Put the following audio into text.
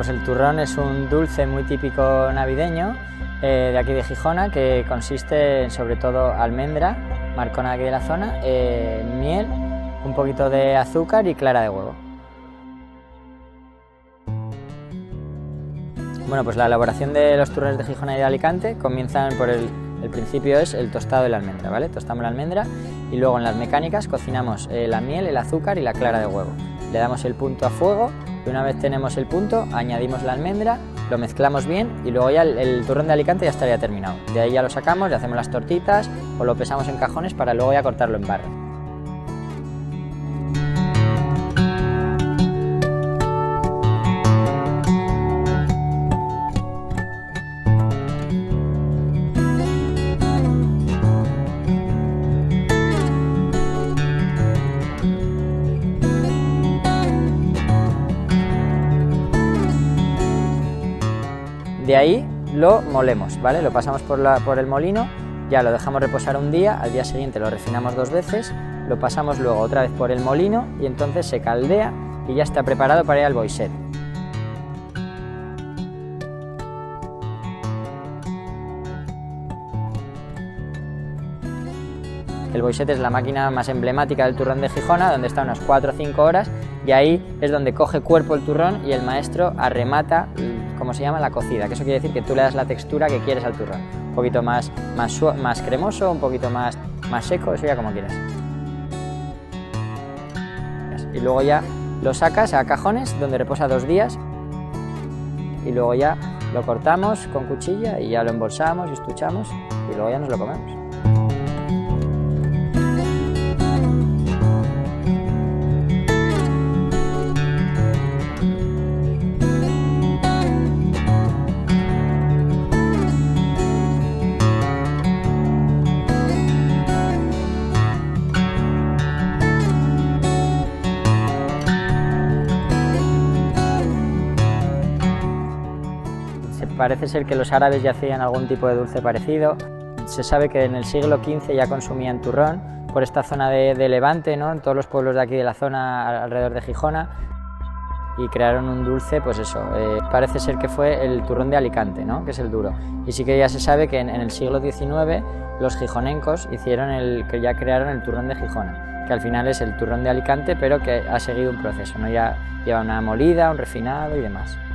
pues el turrón es un dulce muy típico navideño de aquí de Gijona, que consiste sobre todo almendra, marcona de aquí de la zona, miel, un poquito de azúcar y clara de huevo. Bueno, pues la elaboración de los turrones de Gijona y de Alicante comienzan por el principio es el tostado de la almendra, ¿vale? Tostamos la almendra y luego en las mecánicas cocinamos la miel, el azúcar y la clara de huevo. Le damos el punto a fuego y una vez tenemos el punto añadimos la almendra, lo mezclamos bien y luego ya el turrón de Alicante ya estaría terminado. De ahí ya lo sacamos, le hacemos las tortitas o lo pesamos en cajones para luego ya cortarlo en barras. De ahí lo molemos, ¿vale? Lo pasamos por el molino, ya lo dejamos reposar un día, al día siguiente lo refinamos 2 veces, lo pasamos luego otra vez por el molino y entonces se caldea y ya está preparado para ir al boixet. El boixet es la máquina más emblemática del turrón de Gijona, donde está unas 4 o 5 horas y ahí es donde coge cuerpo el turrón y el maestro arremata, como se llama, la cocida, que eso quiere decir que tú le das la textura que quieres al turrón, un poquito más cremoso, un poquito más seco, eso ya como quieras. Y luego ya lo sacas a cajones donde reposa 2 días y luego ya lo cortamos con cuchilla y ya lo embolsamos y estuchamos y luego ya nos lo comemos. Parece ser que los árabes ya hacían algún tipo de dulce parecido. Se sabe que en el siglo XV ya consumían turrón por esta zona de Levante, ¿no? En todos los pueblos de aquí de la zona alrededor de Gijona, y crearon un dulce, pues eso, parece ser que fue el turrón de Alicante, ¿no? Que es el duro. Y sí que ya se sabe que en el siglo XIX los gijonencos que ya crearon el turrón de Gijona, que al final es el turrón de Alicante, pero que ha seguido un proceso, ¿no? Ya lleva una molida, un refinado y demás.